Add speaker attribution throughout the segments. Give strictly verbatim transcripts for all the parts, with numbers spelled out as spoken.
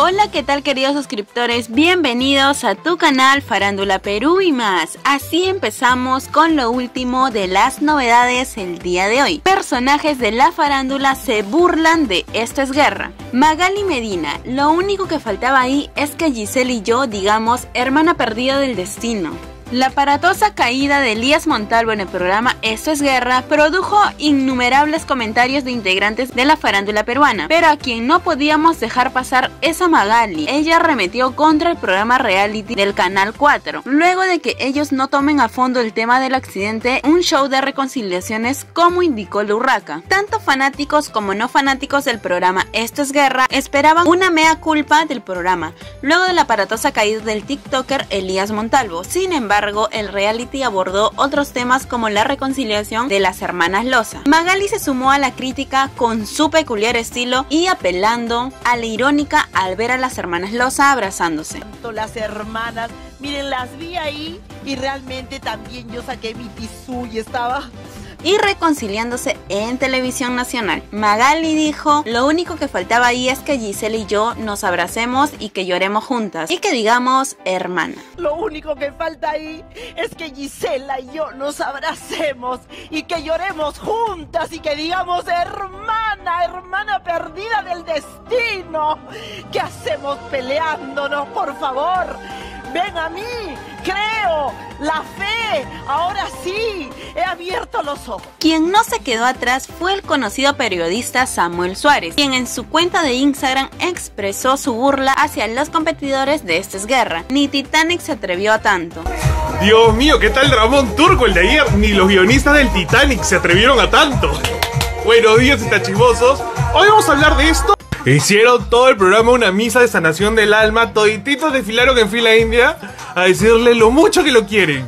Speaker 1: Hola, ¿qué tal queridos suscriptores? Bienvenidos a tu canal Farándula Perú y más. Así empezamos con lo último de las novedades el día de hoy. Personajes de la farándula se burlan de Esto es Guerra. Magali Medina, lo único que faltaba ahí es que Giselle y yo digamos hermana perdida del destino. La aparatosa caída de Elías Montalvo en el programa Esto es Guerra produjo innumerables comentarios de integrantes de la farándula peruana, pero a quien no podíamos dejar pasar es a Magali. Ella arremetió contra el programa reality del Canal cuatro, luego de que ellos no tomen a fondo el tema del accidente, un show de reconciliaciones como indicó la Urraca. Tanto fanáticos como no fanáticos del programa Esto es Guerra esperaban una mea culpa del programa, luego de la aparatosa caída del tiktoker Elías Montalvo. Sin embargo, el reality abordó otros temas como la reconciliación de las hermanas Loza. Magali se sumó a la crítica con su peculiar estilo y apelando a la irónica al ver a las hermanas Loza abrazándose.
Speaker 2: Las hermanas, miren, las vi ahí y realmente también yo saqué mi tisú y estaba...
Speaker 1: y reconciliándose en televisión nacional. Magali dijo, lo único que faltaba ahí es que Giselle y yo nos abracemos y que lloremos juntas y que digamos hermana.
Speaker 2: Lo único que falta ahí es que Gisela y yo nos abracemos y que lloremos juntas y que digamos hermana, hermana perdida del destino. ¿Qué hacemos peleándonos, por favor? Ven a mí, creo, la fe, ahora sí, he abierto los ojos.
Speaker 1: Quien no se quedó atrás fue el conocido periodista Samuel Suárez, quien en su cuenta de Instagram expresó su burla hacia los competidores de Esto es Guerra. Ni Titanic se atrevió a tanto.
Speaker 3: Dios mío, ¿qué tal Ramón Turco el de ayer? Ni los guionistas del Titanic se atrevieron a tanto. Buenos días, itachimosos. Hoy vamos a hablar de esto. Hicieron todo el programa una misa de sanación del alma. Todititos desfilaron en fila india a decirle lo mucho que lo quieren.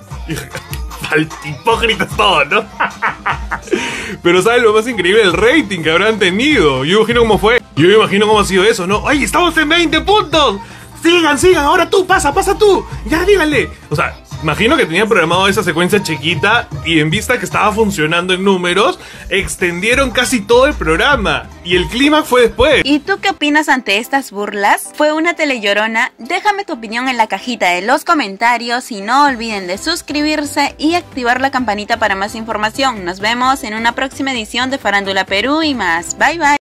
Speaker 3: Hipócritas todos, ¿no? Pero ¿saben lo más increíble? El rating que habrán tenido. Yo imagino cómo fue. Yo me imagino cómo ha sido eso, ¿no? ¡Ay, estamos en veinte puntos! Sigan, sigan, ahora tú, pasa, pasa tú. Ya, díganle. O sea, imagino que tenían programado esa secuencia chiquita y en vista que estaba funcionando en números, extendieron casi todo el programa. Y el clima fue después.
Speaker 1: ¿Y tú qué opinas ante estas burlas? ¿Fue una telellorona? Déjame tu opinión en la cajita de los comentarios y no olviden de suscribirse y activar la campanita para más información. Nos vemos en una próxima edición de Farándula Perú y más. Bye bye.